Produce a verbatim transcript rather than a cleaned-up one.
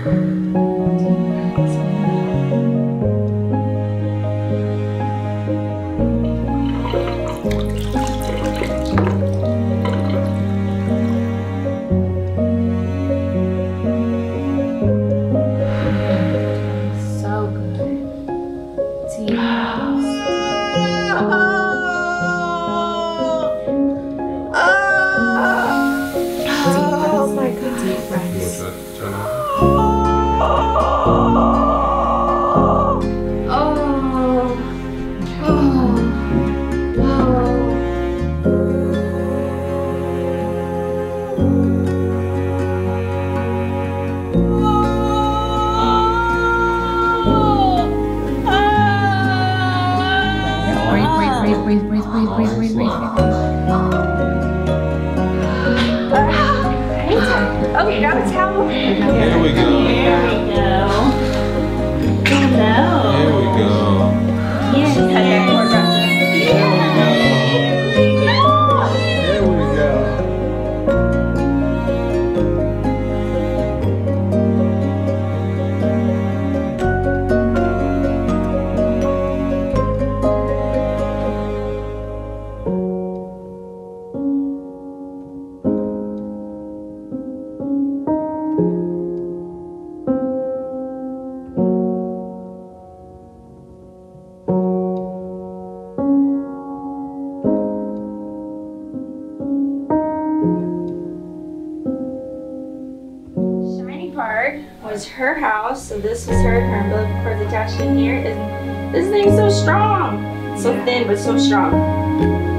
Breathe, breathe, breathe, breathe, breathe, breathe, breathe. Okay, grab a towel. Here we go. Here we go. Oh no. Here we go. Yes. Here we go. Was her house, so this was her, her umbilical cord attached in here. This thing's so strong, so thin but so strong.